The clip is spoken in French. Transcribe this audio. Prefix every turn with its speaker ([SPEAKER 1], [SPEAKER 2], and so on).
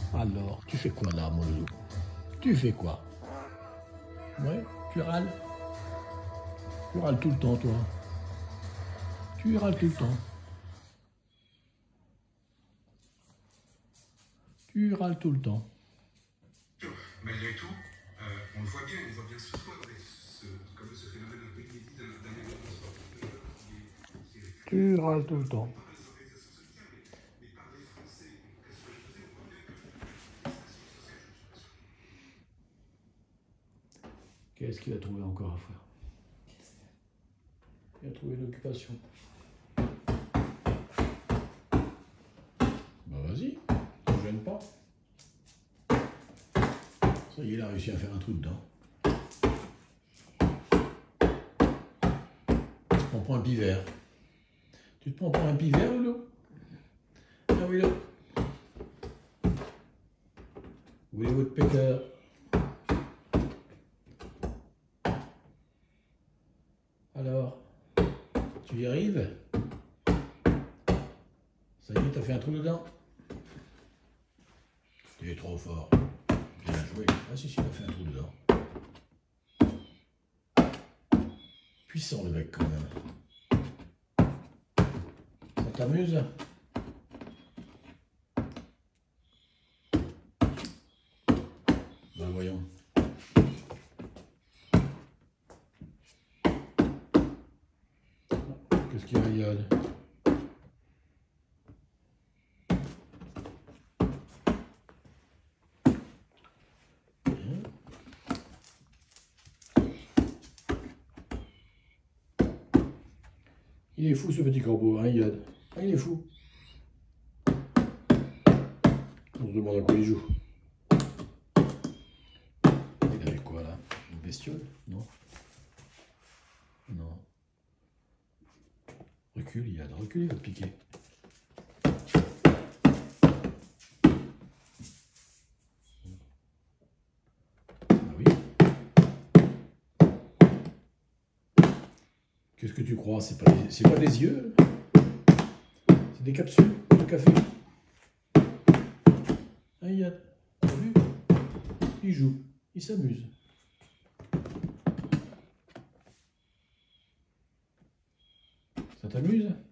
[SPEAKER 1] Alors, tu fais quoi là, mon loup? Tu fais quoi? Ouais, tu râles? Tu râles tout le temps, toi. Tu râles tout le temps. Tu râles tout le temps.
[SPEAKER 2] Malgré tout, on le voit bien ce soir, comme ce phénomène un peu inédit d'un événement sportif.
[SPEAKER 1] Tu râles tout le temps. Qu'est-ce qu'il a trouvé encore à faire? Il a trouvé une occupation. Bah vas-y, ne te gêne pas. Ça y est, il a réussi à faire un trou dedans. Tu te prends pour un pivert. Tu te prends pour un pivert, Loulou? Ah oui, là. Oui, votre péteur. Alors, tu y arrives? Ça y est, t'as fait un trou dedans? Tu es trop fort. Bien joué. Ah si, t'as fait un trou dedans. Puissant le mec quand même. Ça t'amuse? Ben voyons. Qu'est-ce qu'il y a, Yad? Il est fou ce petit corbeau, hein, Yad? Ah, il est fou. On se demande à quoi il joue. Il avait quoi là? Une bestiole? Non. Non. Recule, Yad, recule, il va te piquer. Ah oui. Qu'est-ce que tu crois? C'est pas des yeux? C'est des capsules de café. Hein, Yad? T'as vu? Il joue, il s'amuse. Ça t'amuse?